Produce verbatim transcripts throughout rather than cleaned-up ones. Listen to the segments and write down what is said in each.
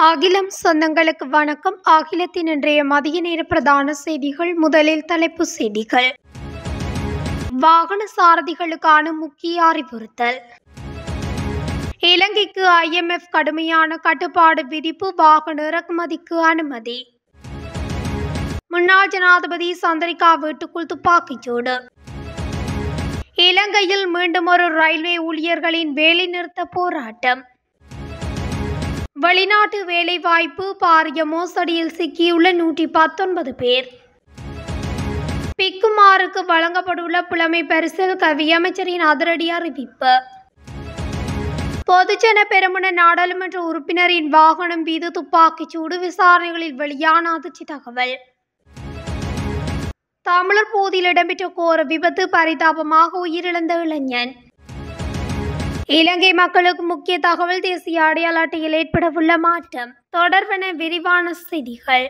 அகிலம் சொந்தங்களுக்கு வணக்கம். அகிலத்தின் இன்றைய மதிய நேர பிரதான செய்திகள். முதலில் தலைப்பு செய்திகள். வாகன சாரதிகளுக்கான முக்கிய அறிவுறுத்தல். இலங்கைக்கு ஐ எம் எஃப் கடுமையான கட்டுப்பாடு விதிப்பு. வாகன இறக்குமதிக்கு அனுமதி. முன்னாள் ஜனாதிபதி சந்திரிகா வீட்டுக்குள் துப்பாக்கிச்சூடு. இலங்கையில் மீண்டும் ஒரு ரயில்வே ஊழியர்களின் வேலைநிறுத்த போராட்டம். வெளிநாட்டு வேலைவாய்ப்பு பாரிய மோசடியில் சிக்கியுள்ள நூற்றி பத்தொன்பது பேர். பிக்குமாருக்கு வழங்கப்பட்டுள்ள புலமை பரிசில் கல்வி அமைச்சரின் அதிரடி அறிவிப்பு. பொதுஜன பெரமுன நாடாளுமன்ற உறுப்பினரின் வாகனம் மீது துப்பாக்கிச்சூடு. விசாரணைகளில் வெளியான அதிர்ச்சி தகவல். தமிழர் போதில் இடம்பெற்ற கோர விபத்து. பரிதாபமாக உயிரிழந்த இளைஞன். இலங்கை மக்களுக்கு முக்கிய தகவல். தேசிய அடையாள அட்டையில் ஏற்படவுள்ள மாற்றம் தொடர்பான விரிவான செய்திகள்.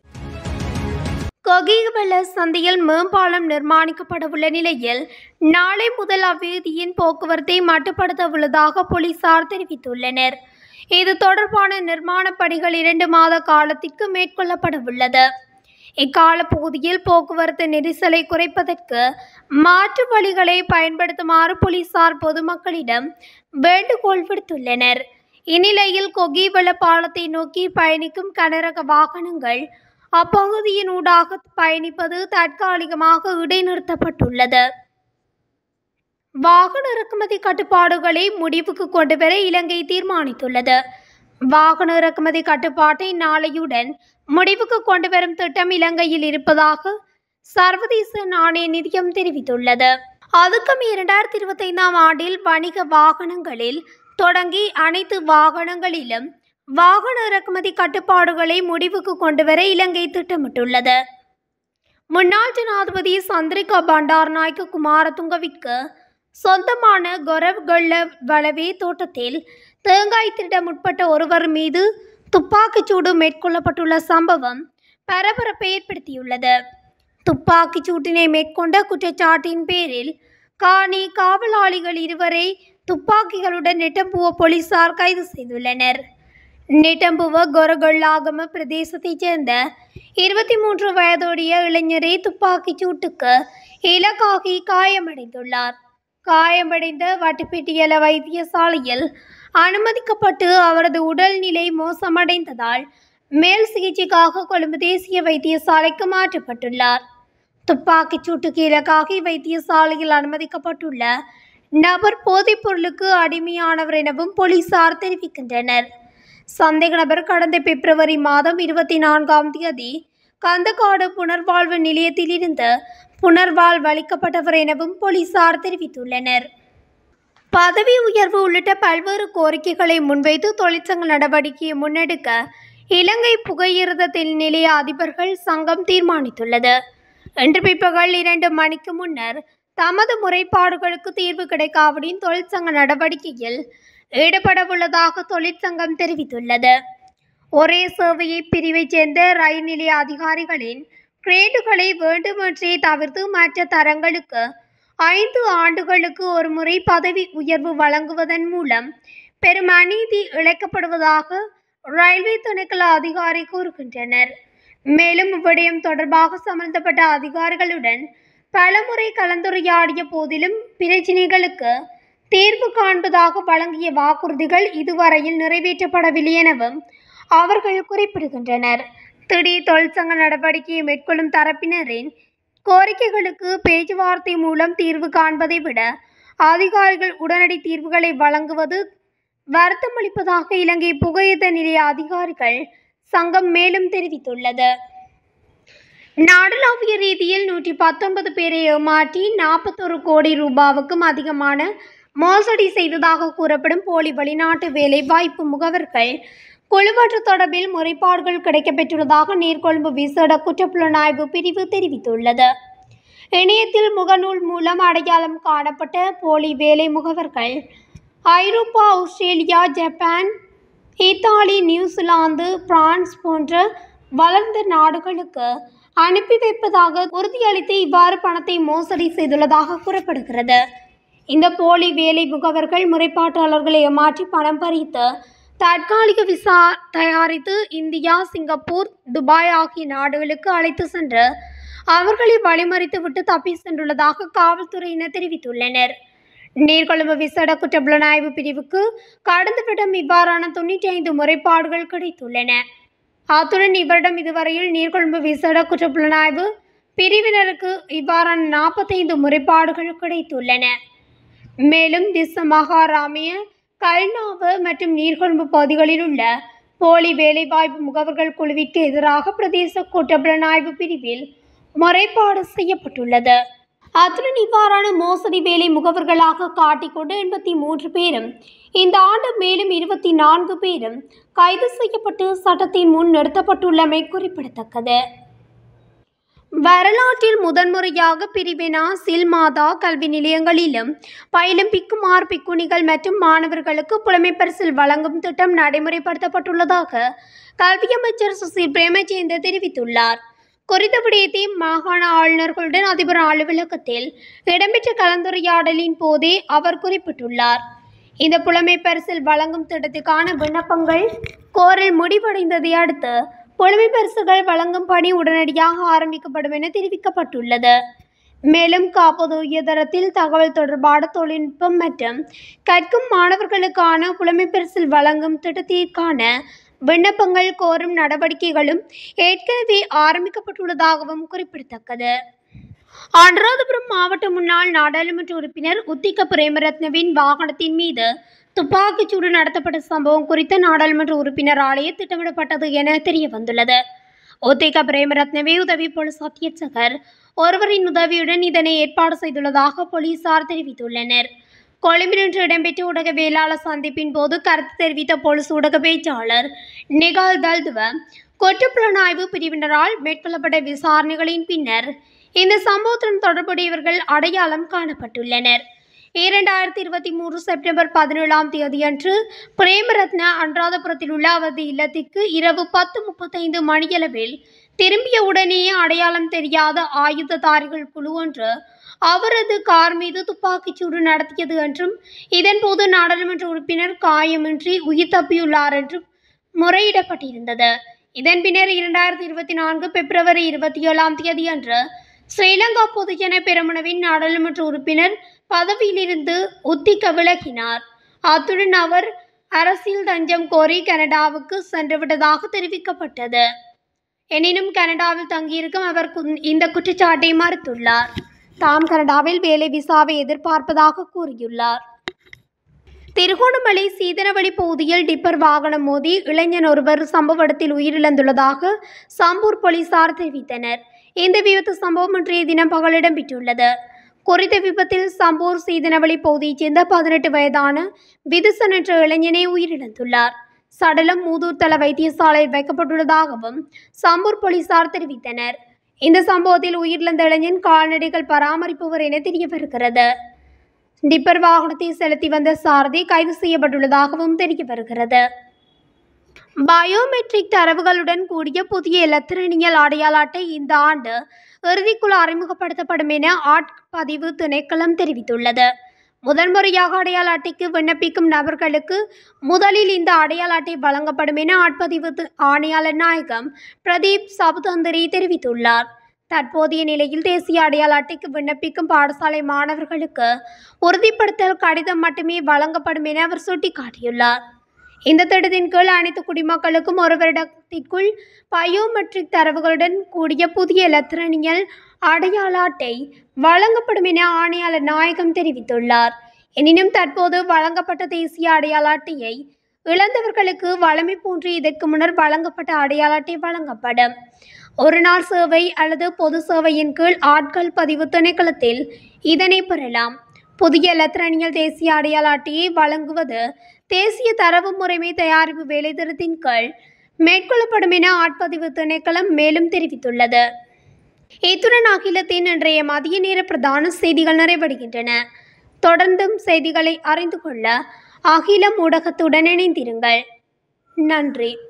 கொகிவெள்ள சந்தையில் மேம்பாலம் நிர்மாணிக்கப்படவுள்ள நிலையில் நாளை முதல் அவ்வீதியின் போக்குவரத்தை மட்டுப்படுத்த உள்ளதாக போலீசார் தெரிவித்துள்ளனர். இது தொடர்பான நிர்மாண பணிகள் இரண்டு மாத காலத்திற்கு மேற்கொள்ளப்படவுள்ளது. இக்கால பகுதியில் போக்குவரத்து நெரிசலை குறைப்பதற்கு மாற்று வழிகளை பயன்படுத்துமாறு போலீசார் பொதுமக்களிடம் வேண்டுகோள் விடுத்துள்ளனர். இந்நிலையில் கொகிவெள்ள பாலத்தை நோக்கி பயணிக்கும் கனரக வாகனங்கள் அப்பகுதியின் ஊடாக பயணிப்பது தற்காலிகமாக இடைநிறுத்தப்பட்டுள்ளது. வாகன இறக்குமதி கட்டுப்பாடுகளை முடிவுக்கு கொண்டுவர இலங்கை தீர்மானித்துள்ளது. வாகன இறக்குமதி கட்டுப்பாட்டை நாளையுடன் முடிவுக்கு கொண்டு வரும் திட்டம் இலங்கையில் இருப்பதாக சர்வதேச நாணய நிதியம் தெரிவித்துள்ளது. அதுக்கும் இரண்டாயிரத்தி இருபத்தி ஐந்தாம் ஆண்டில் வணிக வாகனங்களில் தொடங்கி அனைத்து வாகனங்களிலும் வாகன இறக்குமதி கட்டுப்பாடுகளை முடிவுக்கு கொண்டு வர இலங்கை திட்டமிட்டுள்ளது. முன்னாள் ஜனாதிபதி சந்திரிகா பண்டாரநாயக்க குமாரதுங்கவிற்கு சொந்தமான கொரவ்கொள்ள வளவே தோட்டத்தில் தேங்காய் திருட முற்பட்ட ஒருவர் மீது துப்பாக்கிச்சூடு மேற்கொள்ளப்பட்டுள்ள சம்பவம் பரபரப்பை ஏற்படுத்தியுள்ளது. துப்பாக்கிச் சூட்டினை மேற்கொண்ட குற்றச்சாட்டின் பேரில் காணி காவலாளிகள் இருவரை துப்பாக்கிகளுடன் நெட்டம்புவ போலீசார் கைது செய்துள்ளனர். நெட்டம்புவ கொரகொள்ளாகம பிரதேசத்தைச் சேர்ந்த இருபத்தி மூன்று வயதுடைய இளைஞரை துப்பாக்கிச் சூட்டுக்கு இலக்காகி காயமடைந்துள்ளார். காயமடைந்த வட்டுப்பெட்டியல வைத்தியசாலையில் அனுமதிக்கப்பட்டு அவரது உடல்நிலை மோசமடைந்ததால் மேல் சிகிச்சைக்காக கொழும்பு தேசிய வைத்தியசாலைக்கு மாற்றப்பட்டுள்ளார். துப்பாக்கிச் சூட்டுக்கு இலக்காகி வைத்தியசாலையில் அனுமதிக்கப்பட்டுள்ள நபர் போதைப் பொருளுக்கு அடிமையானவர் எனவும் போலீசார் தெரிவிக்கின்றனர். சந்தேக நபர் கடந்த பிப்ரவரி மாதம் இருபத்தி நான்காம் தேதி கந்தகாடு புனர்வாழ்வு நிலையத்தில் இருந்து புனர்வாழ்வு அளிக்கப்பட்டவர் எனவும் போலீசார் தெரிவித்துள்ளனர். பதவி உயர்வு உள்ளிட்ட பல்வேறு கோரிக்கைகளை முன்வைத்து தொழிற்சங்க நடவடிக்கையை முன்னெடுக்க இலங்கை புகையிரத நிலைய அதிபர்கள் சங்கம் தீர்மானித்துள்ளது. இன்று பிற்பகல் இரண்டு மணிக்கு முன்னர் தமது முறைப்பாடுகளுக்கு தீர்வு கிடைக்காவிடின் தொழிற்சங்க நடவடிக்கையில் ஈடுபடவுள்ளதாக தொழிற்சங்கம் தெரிவித்துள்ளது. ஒரே சேவையை பிரிவைச் சேர்ந்த ரயில் நிலைய அதிகாரிகளின் கிரேடுகளை வேண்டுமென்றே தவிர்த்து மற்ற தரங்களுக்கு ஐந்து ஆண்டுகளுக்கு ஒரு முறை பதவி உயர்வு வழங்குவதன் மூலம் பெரும் அநீதி இழைக்கப்படுவதாக ரயில்வே திணைக்கள அதிகாரி கூறுகின்றனர். மேலும் இவ்விடயம் தொடர்பாக சம்பந்தப்பட்ட அதிகாரிகளுடன் பலமுறை கலந்துரையாடிய போதிலும் பிரச்சினைகளுக்கு தீர்வு காண்பதாக வழங்கிய வாக்குறுதிகள் இதுவரையில் நிறைவேற்றப்படவில்லை எனவும் அவர்கள் குறிப்பிடுகின்றனர். திடீர் தொழிற்சங்க நடவடிக்கையை மேற்கொள்ளும் தரப்பினரின் கோரிக்கைகளுக்கு பேச்சுவார்த்தை மூலம் தீர்வு காண்பதை விட அதிகாரிகள் உடனடி தீர்வுகளை வழங்குவது வருத்தமளிப்பதாக இலங்கை புகையிரத நிலைய அதிகாரிகள் சங்கம் மேலும் தெரிவித்துள்ளது. நாடளாவிய ரீதியில் நூற்றி பத்தொன்பது பேரை ஏமாற்றி நாற்பத்தொரு கோடி ரூபாவுக்கும் அதிகமான மோசடி செய்ததாக கூறப்படும் போலி வெளிநாட்டு வேலை வாய்ப்பு முகவர்கள் குழுவற்ற தொடர்பில் முறைப்பாடுகள் கிடைக்கப்பெற்றுள்ளதாக நீர்கொழும்பு விசேட குற்றப்புலனாய்வு பிரிவு தெரிவித்துள்ளது. இணையத்தில் முகநூல் மூலம் அடையாளம் காணப்பட்ட போலி வேலை முகவர்கள் Europe, Australia, Japan, Italy, New Zealand, France போன்ற வளர்ந்த நாடுகளுக்கு அனுப்பி வைப்பதாக உறுதியளித்து இவ்வாறு பணத்தை மோசடி செய்துள்ளதாக கூறப்படுகிறது. இந்த போலி வேலை முகவர்கள் முறைப்பாட்டாளர்களை ஏமாற்றி பணம் பறித்து தற்காலிக விசா தயாரித்து இந்தியா, சிங்கப்பூர், துபாய் ஆகிய நாடுகளுக்கு அழைத்து சென்று அவர்களை வழிமறித்துவிட்டு தப்பி சென்றுள்ளதாக காவல்துறையினர் தெரிவித்துள்ளனர். நீர்கொழும்பு விசேட குற்றப்புலனாய்வு பிரிவுக்கு கடந்த வருடம் இவ்வாறான தொன்னூற்றி ஐந்து முறைப்பாடுகள் கிடைத்துள்ளன. அத்துடன் இவரிடம் இதுவரையில் நீர்கொழும்பு விசேட குற்றப்புலனாய்வு பிரிவினருக்கு இவ்வாறான நாற்பத்தைந்து முறைப்பாடுகள் கிடைத்துள்ளன. மேலும் திஸ்ஸ மகாராமிய, கல்நாவு மற்றும் நீர்கொழும்பு பகுதிகளில் உள்ள போலி வேலைவாய்ப்பு முகவர்கள் குழுவிற்கு எதிராக பிரதேச குற்றப்புலனாய்வு பிரிவில் முறைப்பாடு செய்யப்பட்டுள்ளது. அத்துடன் இவ்வாறான மோசடி வேலை முகவர்களாக காட்டிக்கொண்டு எண்பத்தி மூன்று பேரும் இந்த ஆண்டு மேலும் இருபத்தி நான்கு பேரும் கைது செய்யப்பட்டு சட்டத்தின் முன் நிறுத்தப்பட்டுள்ளமை குறிப்பிடத்தக்கது. வரலாற்றில் முதன்முறையாக பிரிவினா சில்மாதா கல்வி நிலையங்களிலும் பயிலும் பிக்குமார் பிக்குணிகள் மற்றும் மாணவர்களுக்கு புலமைப்பரிசில் வழங்கும் திட்டம் நடைமுறைப்படுத்தப்பட்டுள்ளதாக கல்வி அமைச்சர் சுசில் பிரேமஜயந்த தெரிவித்துள்ளார். குறித்த விடயத்தை மாகாண ஆளுநர்களுடன் அதிபர் அலுவலகத்தில் இடம்பெற்ற கலந்துரையாடலின் போதே அவர் குறிப்பிட்டுள்ளார். இந்த புலமை பரிசில் வழங்கும் திட்டத்துக்கான விண்ணப்பங்கள் கோரல் முடிவடைந்ததை அடுத்து புலமை பரிசுகள் வழங்கும் பணி உடனடியாக ஆரம்பிக்கப்படும் என தெரிவிக்கப்பட்டுள்ளது. மேலும் காப்போது தரத்தில் தகவல் தொடர்பான தொழில்நுட்பம் மற்றும் கற்கும் மாணவர்களுக்கான புலமை பரிசில் வழங்கும் திட்டத்திற்கான விண்ணப்பங்கள் கோரும் நடவடிக்கைகளும் ஏற்கனவே ஆரம்பிக்கப்பட்டுள்ளதாகவும் குறிப்பிடத்தக்கது. அனுராதபுரம் மாவட்ட முன்னாள் நாடாளுமன்ற உறுப்பினர் உத்திக பிரேமரத்னவின் வாகனத்தின் மீது துப்பாக்கிச்சூடு நடத்தப்பட்ட சம்பவம் குறித்த நாடாளுமன்ற உறுப்பினர் ஆலய திட்டமிடப்பட்டது என தெரிய வந்துள்ளது. உத்திக பிரேமரத்னவே உதவி போலீஸ் அத்தியட்சகர் ஒருவரின் உதவியுடன் இதனை ஏற்பாடு செய்துள்ளதாக போலீசார் தெரிவித்துள்ளனர். கொழும்பில் இன்று இடம்பெற்ற ஊடகவியலாளர் சந்திப்பின் போது கருத்து தெரிவித்த போலீஸ் ஊடக பேச்சாளர் நிகால் தல்துவ குற்றப்புலனாய்வு பிரிவினரால் மேற்கொள்ளப்பட்ட விசாரணைகளின் பின்னர் இந்த சம்பவத்துடன் தொடர்புடையவர்கள் அடையாளம் காணப்பட்டுள்ளனர். இரண்டாயிரத்தி இருபத்தி மூன்று செப்டம்பர் பதினேழாம் தேதியன்று பிரேமரத்ன அனுராதபுரத்தில் உள்ள அவரது இல்லத்திற்கு இரவு பத்து முப்பத்தைந்து மணியளவில் திரும்பிய உடனேயே அடையாளம் தெரியாத ஆயுததாரிகள் குழு ஒன்று அவரது கார் மீது துப்பாக்கிச்சூடு நடத்தியது என்றும் இதன்போது நாடாளுமன்ற உறுப்பினர் காயமின்றி உயிர் தப்பியுள்ளார் என்றும் முறையிடப்பட்டிருந்தது. இதன் பின்னர் இரண்டாயிரத்தி இருபத்தி நான்கு பிப்ரவரி இருபத்தி ஏழாம் தேதி அன்று ஸ்ரீலங்கா பொதுஜன பெரமுனவின் நாடாளுமன்ற உறுப்பினர் பதவியிலிருந்து உத்திக விலகினார். அத்துடன் அவர் அரசியல் தஞ்சம் கோரி கனடாவுக்கு சென்றுவிட்டதாக தெரிவிக்கப்பட்டது. எனினும் கனடாவில் தங்கியிருக்கும் அவர் இந்த குற்றச்சாட்டை மறுத்துள்ளார். தாம் கனடாவில் வேலை விசாவை எதிர்பார்ப்பதாக கூறியுள்ளார். திருகோணமலை சீதனவெளி பகுதியில் டிப்பர் வாகனம் மோதி இளைஞன் ஒருவர் சம்பவ இடத்தில் உயிரிழந்துள்ளதாக சம்பூர் போலீசார் தெரிவித்தனர். இந்த விபத்து சம்பவம் இன்றைய தினம் பகல் இடம்பெற்றுள்ளது. குறித்த விபத்தில் சம்பூர் சீதனவெளி பகுதியைச் சேர்ந்த பதினெட்டு வயதான விதுசன் என்ற இளைஞனை உயிரிழந்துள்ளார். சடலம் மூதூர் தள வைத்தியசாலையில் வைக்கப்பட்டுள்ளதாகவும் சம்பூர் போலீசார் தெரிவித்தனர். இந்த சம்பவத்தில் உயிரிழந்த இளைஞன் கால்நடைகள் பராமரிப்பவர் என தெரிய வருகிறது. டிப்பர் வாகனத்தை செலுத்தி வந்த சாரதி கைது செய்யப்பட்டுள்ளதாகவும் தெரிய வருகிறது. பயோமெட்ரிக் தரவுகளுடன் கூடிய புதிய இலத்திரனியல் அடையாள அட்டை இந்த ஆண்டு இறுதிக்குள் அறிமுகப்படுத்தப்படும் என ஆட்பதிவு திணைக்களம் தெரிவித்துள்ளது. முதன்முறையாக அடையாள அட்டைக்கு விண்ணப்பிக்கும் நபர்களுக்கு முதலில் இந்த அடையாள அட்டை வழங்கப்படும் என ஆட்பதிவு ஆணையாளர் நாயகம் பிரதீப் சபுதந்திரி தெரிவித்துள்ளார். தற்போதைய நிலையில் தேசிய அடையாள அட்டைக்கு விண்ணப்பிக்கும் பாடசாலை மாணவர்களுக்கு உறுதிப்படுத்தல் கடிதம் மட்டுமே வழங்கப்படும் என அவர் சுட்டிக்காட்டியுள்ளார். இந்த திட்டத்தின் கீழ் அனைத்து குடிமக்களுக்கும் ஒரு வருடத்திற்குள் பயோமெட்ரிக் தரவுகளுடன் கூடிய புதிய இலத்திரனியல் அடையாள அட்டை வழங்கப்படும் என ஆணையாளர் நாயகம் தெரிவித்துள்ளார். எனினும் தற்போது வழங்கப்பட்ட தேசிய அடையாள அட்டையை இழந்தவர்களுக்கு வழமை போன்று இதற்கு முன்னர் வழங்கப்பட்ட அடையாள அட்டை வழங்கப்படும். ஒரு நாள் சேவை அல்லது பொது சேவையின் கீழ் ஆட்கள் பதிவு திணைக்களத்தில் இதனை பெறலாம். புதிய இலத்திரனியல் தேசிய அடையாள அட்டையை வழங்குவது தேசிய தரவு முறைமை தயாரிப்பு வேலைத்திட்டத்தின் கீழ் மேற்கொள்ளப்படும் என ஆட்பதிவு திணைக்களம் மேலும் தெரிவித்துள்ளது. இத்துடன் அகிலத்தின் இன்றைய மதிய நேர பிரதான செய்திகள் நிறைவடைகின்றன. தொடர்ந்தும் செய்திகளை அறிந்து கொள்ள அகிலம் ஊடகத்துடன் இணைந்திருங்கள். நன்றி.